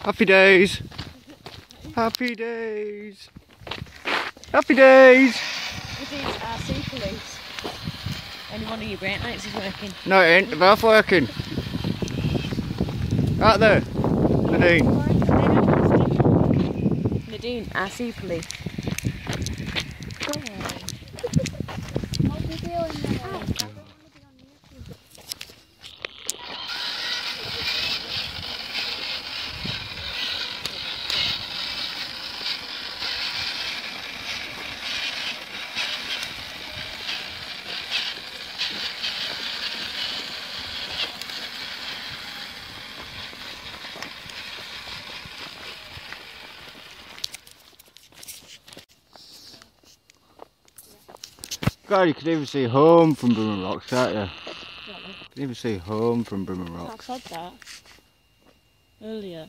Happy days. Happy days. Happy days. This is RC Police. Only one of your brake lights is working. No, it ain't. They're both working. Out there. Nadine. Nadine, RC Police. Go on. What are you doing now? God, you can even see home from Brimham Rocks, can't you? You can even see home from Brimham I Rocks. said that earlier.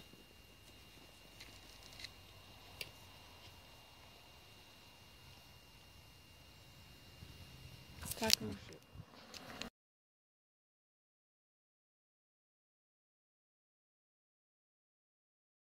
Tackle.